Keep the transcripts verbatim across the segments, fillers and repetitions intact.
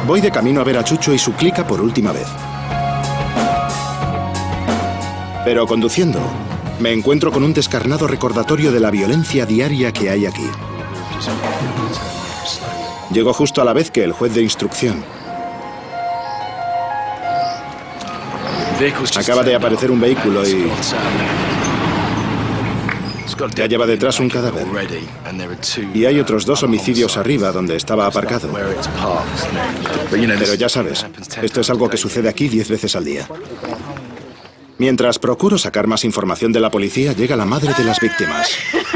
Voy de camino a ver a Chucho y su clica por última vez. Pero conduciendo, me encuentro con un descarnado recordatorio de la violencia diaria que hay aquí. Llego justo a la vez que el juez de instrucción. Acaba de aparecer un vehículo y ya lleva detrás un cadáver. Y hay otros dos homicidios arriba donde estaba aparcado. Pero ya sabes, esto es algo que sucede aquí diez veces al día. Mientras procuro sacar más información de la policía, llega la madre de las víctimas.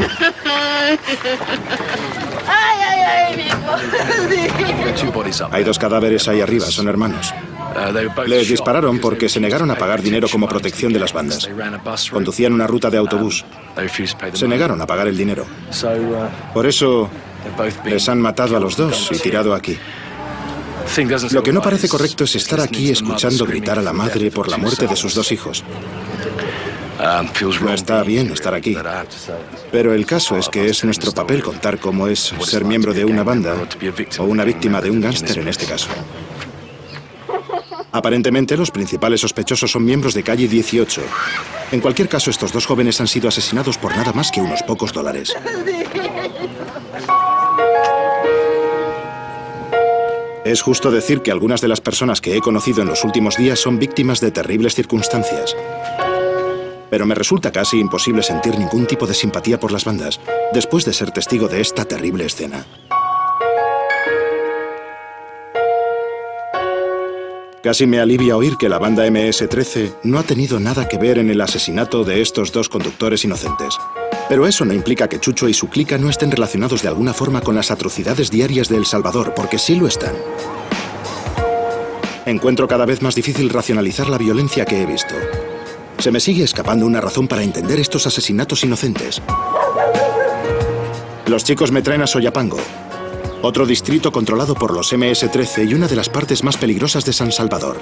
Hay dos cadáveres ahí arriba, son hermanos. Les dispararon porque se negaron a pagar dinero como protección de las bandas. Conducían una ruta de autobús. Se negaron a pagar el dinero. Por eso les han matado a los dos y tirado aquí. Lo que no parece correcto es estar aquí escuchando gritar a la madre por la muerte de sus dos hijos. No está bien estar aquí. Pero el caso es que es nuestro papel contar cómo es ser miembro de una banda o una víctima de un gángster en este caso. Aparentemente, los principales sospechosos son miembros de Calle dieciocho. En cualquier caso, estos dos jóvenes han sido asesinados por nada más que unos pocos dólares. Es justo decir que algunas de las personas que he conocido en los últimos días son víctimas de terribles circunstancias. Pero me resulta casi imposible sentir ningún tipo de simpatía por las bandas después de ser testigo de esta terrible escena. Casi me alivia oír que la banda eme ese trece no ha tenido nada que ver en el asesinato de estos dos conductores inocentes. Pero eso no implica que Chucho y su clica no estén relacionados de alguna forma con las atrocidades diarias de El Salvador, porque sí lo están. Encuentro cada vez más difícil racionalizar la violencia que he visto. Se me sigue escapando una razón para entender estos asesinatos inocentes. Los chicos me traen a Soyapango, otro distrito controlado por los eme ese trece y una de las partes más peligrosas de San Salvador.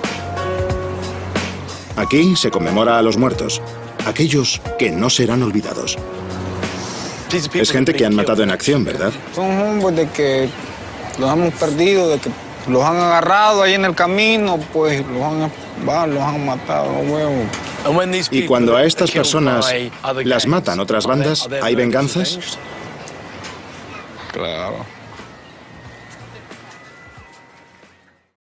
Aquí se conmemora a los muertos, aquellos que no serán olvidados. Es gente que han matado en acción, ¿verdad? Son hombres de que los hemos perdido, de que los han agarrado ahí en el camino, pues los han, va, los han matado, huevos. Y cuando a estas personas las matan otras bandas, ¿hay venganzas? Claro.